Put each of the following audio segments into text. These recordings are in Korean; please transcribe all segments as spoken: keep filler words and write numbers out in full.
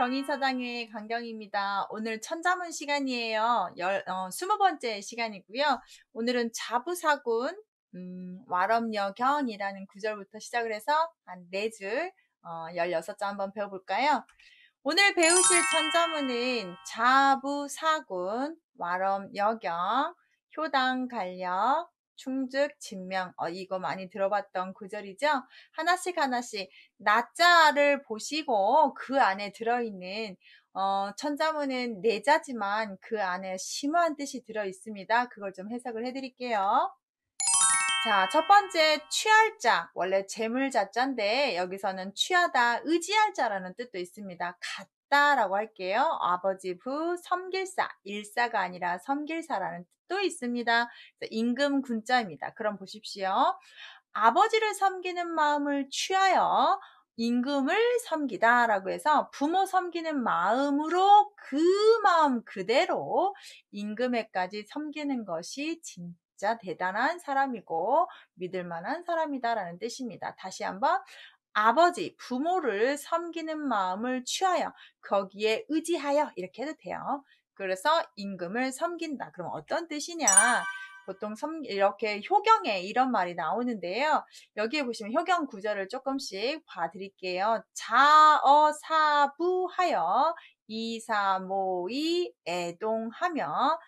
경인사당의 강경입니다. 오늘 천자문 시간이에요. 열, 어, 스무 번째 시간이고요. 오늘은 자부사군, 음, 와럼여경이라는 구절부터 시작을 해서 한 네 줄, 어, 열여섯 자 한번 배워볼까요? 오늘 배우실 천자문은 자부사군, 와럼여경, 효당간력, 충즉, 진명, 어, 이거 많이 들어봤던 구절이죠? 하나씩 하나씩 나자를 보시고 그 안에 들어있는 어, 천자문은 네 자지만 그 안에 심오한 뜻이 들어있습니다. 그걸 좀 해석을 해드릴게요. 자, 첫 번째 취할 자, 원래 재물자자인데 여기서는 취하다, 의지할 자라는 뜻도 있습니다. 같다라고 할게요. 아버지 부 섬길사, 일사가 아니라 섬길사라는 뜻도 있습니다. 임금 군자입니다. 그럼 보십시오. 아버지를 섬기는 마음을 취하여 임금을 섬기다라고 해서 부모 섬기는 마음으로 그 마음 그대로 임금에까지 섬기는 것이 진짜 대단한 사람이고 믿을 만한 사람이다라는 뜻입니다. 다시 한번 아버지, 부모를 섬기는 마음을 취하여 거기에 의지하여 이렇게 해도 돼요. 그래서 임금을 섬긴다. 그럼 어떤 뜻이냐? 보통 섬, 이렇게 효경에 이런 말이 나오는데요. 여기에 보시면 효경 구절을 조금씩 봐드릴게요. 자어사부하여 이사모이 애동하며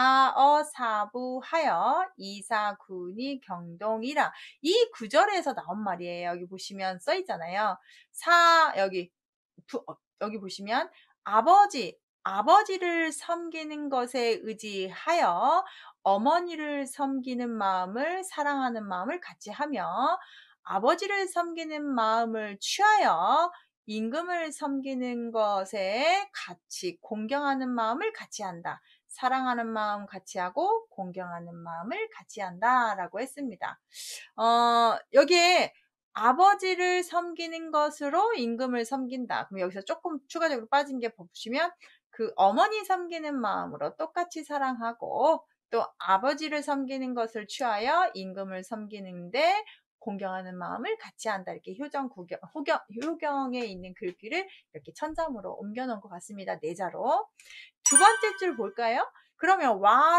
자어사부하여 이사군이 경동이라. 이 구절에서 나온 말이에요. 여기 보시면 써 있잖아요. 사 여기 부, 어, 여기 보시면 아버지 아버지를 섬기는 것에 의지하여 어머니를 섬기는 마음을 사랑하는 마음을 같이 하며 아버지를 섬기는 마음을 취하여 임금을 섬기는 것에 같이 공경하는 마음을 같이 한다. 사랑하는 마음 같이 하고 공경하는 마음을 같이 한다 라고 했습니다. 어, 여기에 아버지를 섬기는 것으로 임금을 섬긴다. 그럼 여기서 조금 추가적으로 빠진 게 보시면 그 어머니 섬기는 마음으로 똑같이 사랑하고 또 아버지를 섬기는 것을 취하여 임금을 섬기는데 공경하는 마음을 같이 한다. 이렇게 효정, 구경, 호경, 효경에 있는 글귀를 이렇게 천자문으로 옮겨놓은 것 같습니다. 내자로. 두 번째 줄 볼까요? 그러면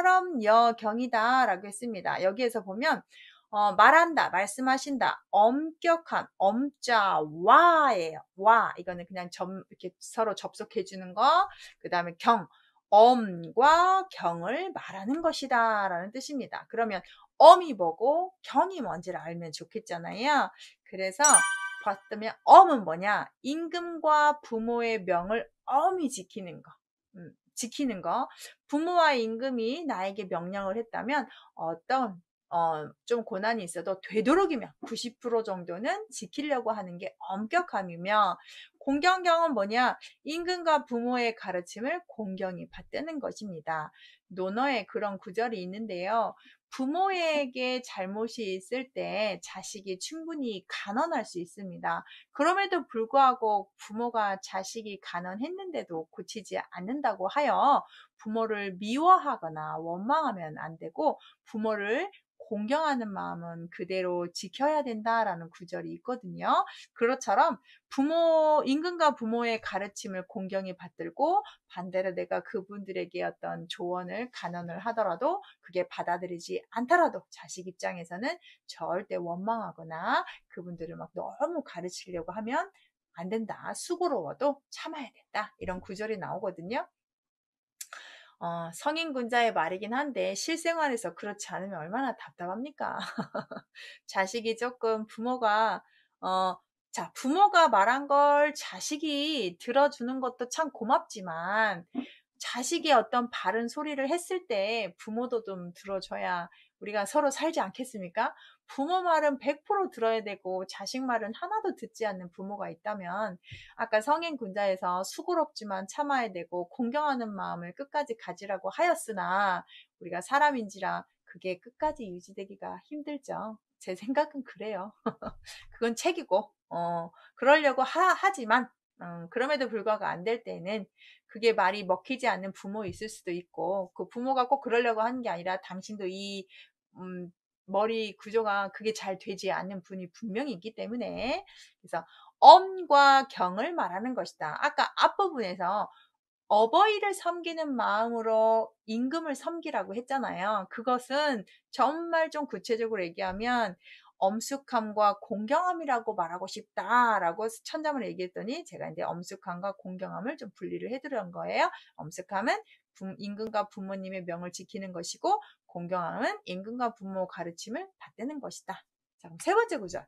와럼여경이다 라고 했습니다. 여기에서 보면 어, 말한다, 말씀하신다, 엄격한, 엄자, 와예요. 와. 이거는 그냥 점, 이렇게 서로 접속해 주는 거. 그 다음에 경, 엄과 경을 말하는 것이다. 라는 뜻입니다. 그러면 엄이 뭐고 경이 뭔지를 알면 좋겠잖아요. 그래서 봤으면 엄은 뭐냐? 임금과 부모의 명을 엄히 지키는 거. 음, 지키는 거. 부모와 임금이 나에게 명령을 했다면 어떤 어, 좀 고난이 있어도 되도록이면 구십 퍼센트 정도는 지키려고 하는 게 엄격함이며 공경경은 뭐냐? 임금과 부모의 가르침을 공경히 받드는 것입니다. 논어에 그런 구절이 있는데요. 부모에게 잘못이 있을 때 자식이 충분히 간언할 수 있습니다. 그럼에도 불구하고 부모가 자식이 간언했는데도 고치지 않는다고 하여 부모를 미워하거나 원망하면 안 되고 부모를 공경하는 마음은 그대로 지켜야 된다라는 구절이 있거든요. 그것처럼 부모, 임금과 부모의 가르침을 공경히 받들고 반대로 내가 그분들에게 어떤 조언을, 간언을 하더라도 그게 받아들이지 않더라도 자식 입장에서는 절대 원망하거나 그분들을 막 너무 가르치려고 하면 안 된다. 수고로워도 참아야 된다. 이런 구절이 나오거든요. 어, 성인군자의 말이긴 한데 실생활에서 그렇지 않으면 얼마나 답답합니까? 자식이 조금 부모가 어, 자, 부모가 말한 걸 자식이 들어주는 것도 참 고맙지만 자식이 어떤 바른 소리를 했을 때 부모도 좀 들어줘야 우리가 서로 살지 않겠습니까? 부모 말은 백 퍼센트 들어야 되고 자식 말은 하나도 듣지 않는 부모가 있다면 아까 성인 군자에서 수고롭지만 참아야 되고 공경하는 마음을 끝까지 가지라고 하였으나 우리가 사람인지라 그게 끝까지 유지되기가 힘들죠. 제 생각은 그래요. 그건 책이고 어, 그러려고 하, 하지만 음, 그럼에도 불구하고 안 될 때는 그게 말이 먹히지 않는 부모 있을 수도 있고 그 부모가 꼭 그러려고 하는 게 아니라 당신도 이 음, 머리 구조가 그게 잘 되지 않는 분이 분명히 있기 때문에 그래서 엄과 경을 말하는 것이다. 아까 앞부분에서 어버이를 섬기는 마음으로 임금을 섬기라고 했잖아요. 그것은 정말 좀 구체적으로 얘기하면 엄숙함과 공경함이라고 말하고 싶다라고 천자문을 얘기했더니 제가 이제 엄숙함과 공경함을 좀 분리를 해드린 거예요. 엄숙함은 임금과 부모님의 명을 지키는 것이고 공경함은 임금과 부모 가르침을 받드는 것이다. 자, 그럼 세 번째 구절.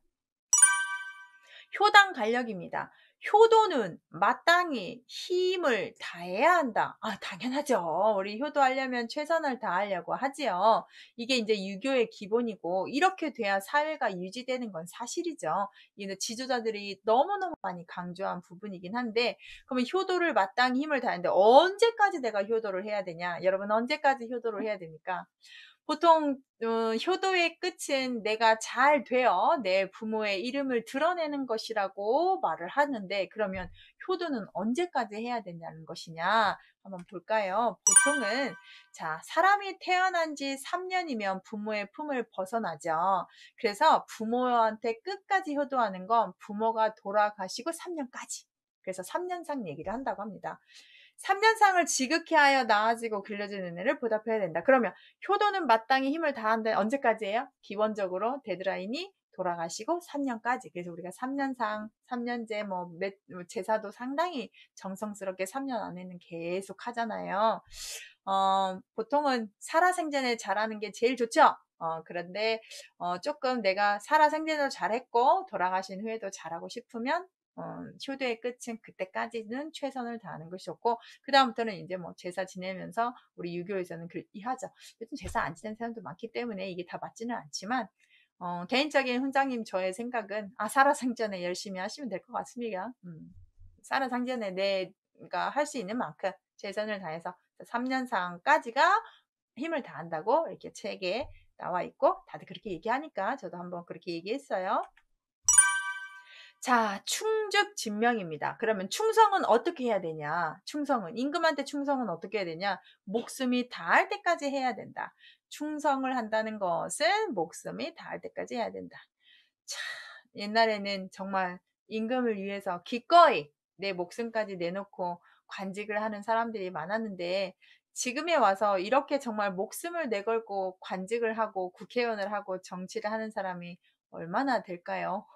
효당 간력입니다. 효도는 마땅히 힘을 다해야 한다. 아, 당연하죠. 우리 효도하려면 최선을 다하려고 하지요. 이게 이제 유교의 기본이고 이렇게 돼야 사회가 유지되는 건 사실이죠. 이는 지도자들이 너무너무 많이 강조한 부분이긴 한데 그러면 효도를 마땅히 힘을 다하는데 언제까지 내가 효도를 해야 되냐? 여러분 언제까지 효도를 해야 됩니까? 보통 어, 효도의 끝은 내가 잘 되어 내 부모의 이름을 드러내는 것이라고 말을 하는데 그러면 효도는 언제까지 해야 된다는 것이냐 한번 볼까요? 보통은 자 사람이 태어난 지 삼 년이면 부모의 품을 벗어나죠. 그래서 부모한테 끝까지 효도하는 건 부모가 돌아가시고 삼 년까지. 그래서 삼 년상 얘기를 한다고 합니다. 삼 년상을 지극히 하여 나아지고 길러지는 은혜를 보답해야 된다. 그러면 효도는 마땅히 힘을 다한다. 언제까지예요? 기본적으로 데드라인이 돌아가시고 삼 년까지. 그래서 우리가 삼 년상, 삼 년제, 뭐, 몇, 제사도 상당히 정성스럽게 삼 년 안에는 계속 하잖아요. 어, 보통은 살아생전에 잘하는 게 제일 좋죠? 어, 그런데, 어, 조금 내가 살아생전에도 잘했고, 돌아가신 후에도 잘하고 싶으면, 어, 효도의 끝은 그때까지는 최선을 다하는 것이 좋고, 그다음부터는 이제 뭐 제사 지내면서 우리 유교에서는 그렇게 하죠. 요즘 제사 안 지내는 사람도 많기 때문에 이게 다 맞지는 않지만, 어, 개인적인 훈장님 저의 생각은, 아, 살아생전에 열심히 하시면 될 것 같습니다. 음, 살아생전에 내가 할 수 있는 만큼 최선을 다해서 삼 년상까지가 힘을 다한다고 이렇게 책에 나와 있고, 다들 그렇게 얘기하니까 저도 한번 그렇게 얘기했어요. 자, 충직 진명입니다. 그러면 충성은 어떻게 해야 되냐? 충성은 임금한테 충성은 어떻게 해야 되냐? 목숨이 닿을 때까지 해야 된다. 충성을 한다는 것은 목숨이 닿을 때까지 해야 된다. 자, 옛날에는 정말 임금을 위해서 기꺼이 내 목숨까지 내놓고 관직을 하는 사람들이 많았는데 지금에 와서 이렇게 정말 목숨을 내걸고 관직을 하고 국회의원을 하고 정치를 하는 사람이 얼마나 될까요?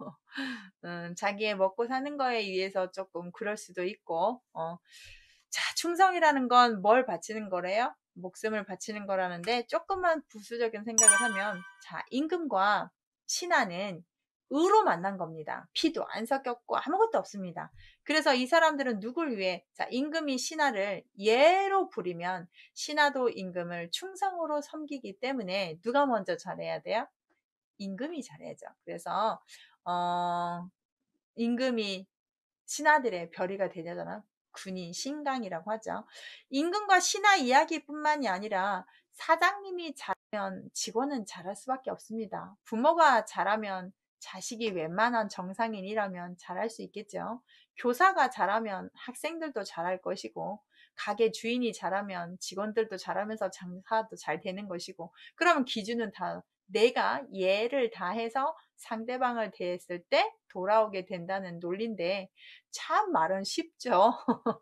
음, 자기의 먹고 사는 거에 의해서 조금 그럴 수도 있고, 어. 자, 충성이라는 건 뭘 바치는 거래요? 목숨을 바치는 거라는데, 조금만 부수적인 생각을 하면, 자, 임금과 신하는 의로 만난 겁니다. 피도 안 섞였고 아무것도 없습니다. 그래서 이 사람들은 누굴 위해, 자, 임금이 신하를 예로 부리면, 신하도 임금을 충성으로 섬기기 때문에 누가 먼저 잘해야 돼요? 임금이 잘해야죠. 그래서 어, 임금이 신하들의 별이가 되잖아. 군인, 신강이라고 하죠. 임금과 신하 이야기뿐만이 아니라 사장님이 잘하면 직원은 잘할 수밖에 없습니다. 부모가 잘하면 자식이 웬만한 정상인이라면 잘할 수 있겠죠. 교사가 잘하면 학생들도 잘할 것이고 가게 주인이 잘하면 직원들도 잘하면서 장사도 잘 되는 것이고 그러면 기준은 다 내가 예를 다해서 상대방을 대했을 때 돌아오게 된다는 논리인데 참 말은 쉽죠.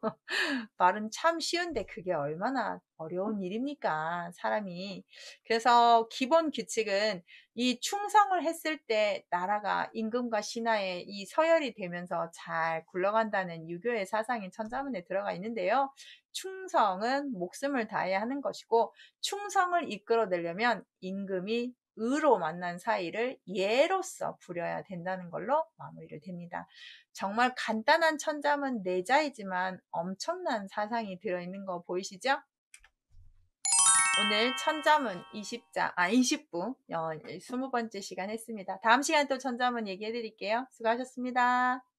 말은 참 쉬운데 그게 얼마나 어려운 일입니까? 사람이. 그래서 기본 규칙은 이 충성을 했을 때 나라가 임금과 신하의 이 서열이 되면서 잘 굴러간다는 유교의 사상이 천자문에 들어가 있는데요. 충성은 목숨을 다해야 하는 것이고 충성을 이끌어내려면 임금이 의로 만난 사이를 예로서 부려야 된다는 걸로 마무리를 됩니다. 정말 간단한 천자문 내자이지만 엄청난 사상이 들어있는 거 보이시죠? 오늘 천자문 이십 장, 아, 이십 부, 어, 이십 번째 시간 했습니다. 다음 시간에 또 천자문 얘기해 드릴게요. 수고하셨습니다.